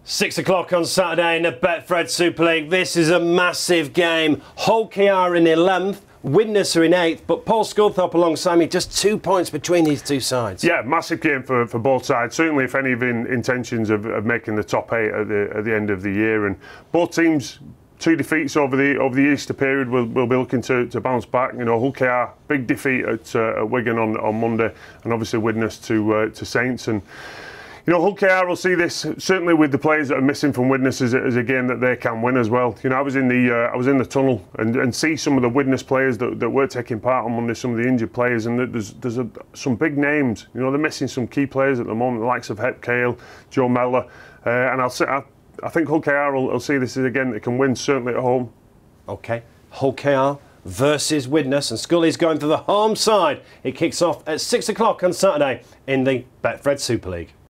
6 o'clock on Saturday in the Betfred Super League. This is a massive game. Hull KR in 11th, Widnes are in 8th, but Paul Sculthorpe alongside me, just 2 points between these two sides. Yeah, massive game for both sides. Certainly if any of intentions of making the top 8 at the end of the year. And both teams, 2 defeats over the Easter period, will be looking to bounce back. You know, Hull KR, big defeat at Wigan on Monday, and obviously Widnes to Saints. And you know, Hull KR will see this certainly with the players that are missing from Widnes as a game that they can win as well. You know, I was in the tunnel and see some of the Widnes players that were taking part on Monday, some of the injured players, and there's some big names. You know, they're missing some key players at the moment, the likes of Hep Cale, Joe Mellor, and I think Hull KR will see this as a game that can win, certainly at home. OK, Hull KR versus Widnes, and Scully's going for the home side. It kicks off at 6 o'clock on Saturday in the Betfred Super League.